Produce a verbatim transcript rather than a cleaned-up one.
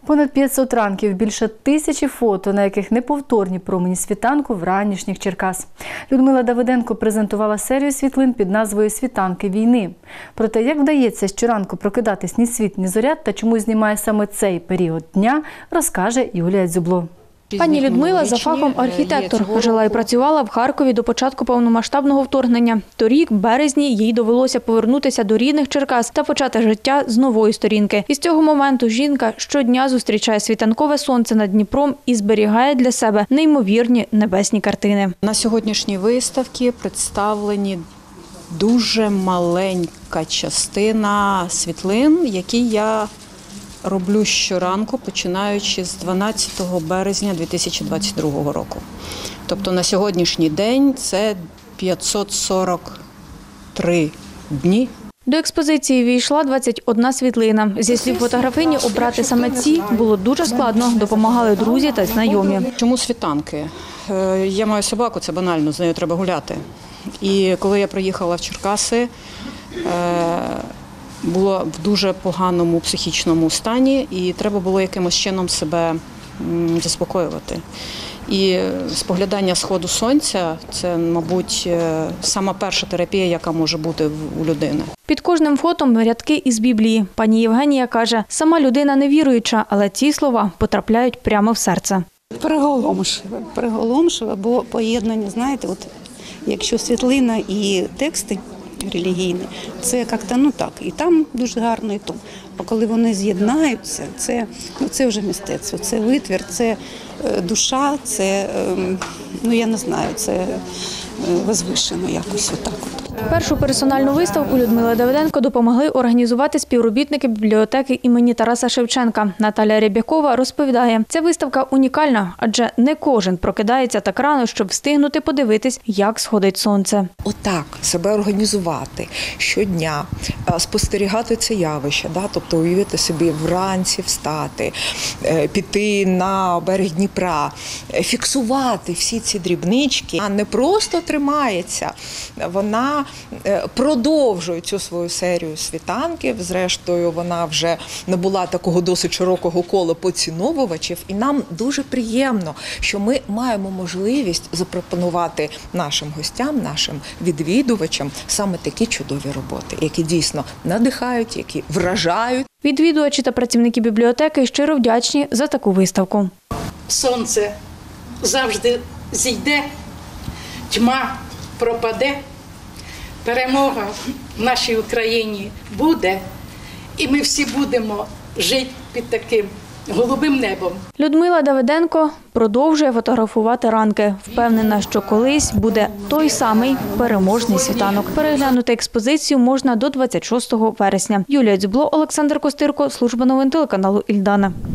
Понад п'ятсот ранків, більше тисячі фото, на яких неповторні промені світанку вранішніх Черкас. Людмила Давиденко презентувала серію світлин під назвою «Світанки війни». Про те, як вдається щоранку прокидатись ні світ, ні зоря та чому знімає саме цей період дня, розкаже Юлія Дзюбло. Пані Людмила за фахом архітектор. Жила і працювала в Харкові до початку повномасштабного вторгнення. Торік, в березні, їй довелося повернутися до рідних Черкас та почати життя з нової сторінки. І з цього моменту жінка щодня зустрічає світанкове сонце над Дніпром і зберігає для себе неймовірні небесні картини. На сьогоднішній виставці представлені дуже маленька частина світлин, які я роблю щоранку, починаючи з дванадцятого березня дві тисячі двадцять другого року. Тобто на сьогоднішній день це п'ятсот сорок три дні. До експозиції війшла двадцять одна світлина. Зі слів фотографині, обрати саме ці було дуже складно, допомагали друзі та знайомі. Чому світанки? Я маю собаку, це банально, з нею треба гуляти. І коли я приїхала в Черкаси, було в дуже поганому психічному стані, і треба було якимось чином себе заспокоювати. І споглядання сходу сонця – це, мабуть, сама перша терапія, яка може бути у людини. Під кожним фотом рядки із Біблії. Пані Євгенія каже, сама людина невіруюча, але ці слова потрапляють прямо в серце. Приголомшливе, приголомшливе, бо поєднання, знаєте, от якщо світлина і тексти релігійні, це як-то, ну так, і там дуже гарно, і то. А коли вони з'єднаються, це, ну, це вже мистецтво, це витвір, це душа, це, ну я не знаю, це возвишено якось отак от. Першу персональну виставку Людмили Давиденко допомогли організувати співробітники бібліотеки імені Тараса Шевченка. Наталя Рябякова розповідає, ця виставка унікальна, адже не кожен прокидається так рано, щоб встигнути подивитись, як сходить сонце. Отак себе організувати щодня, спостерігати це явище, да? Тобто уявити собі вранці встати, піти на берег Дніпра, фіксувати всі ці дрібнички, а не просто тримається, вона продовжує цю свою серію світанків. Зрештою, вона вже набула такого досить широкого кола поціновувачів. І нам дуже приємно, що ми маємо можливість запропонувати нашим гостям, нашим відвідувачам саме такі чудові роботи, які дійсно надихають, які вражають. Відвідувачі та працівники бібліотеки щиро вдячні за таку виставку. Сонце завжди зійде, тьма пропаде. Перемога в нашій Україні буде, і ми всі будемо жити під таким голубим небом. Людмила Давиденко продовжує фотографувати ранки. Впевнена, що колись буде той самий переможний світанок. Переглянути експозицію можна до двадцять шостого вересня. Юлія Дзюбло, Олександр Костирко, служба новин телеканалу «Ільдана».